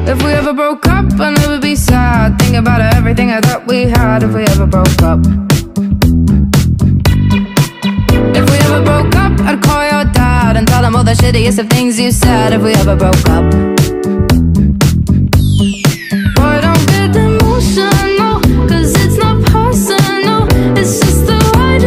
If we ever broke up, I'd never be sad. Think about everything I thought we had. If we ever broke up, if we ever broke up, I'd call your dad and tell him all the shittiest of things you said. If we ever broke up.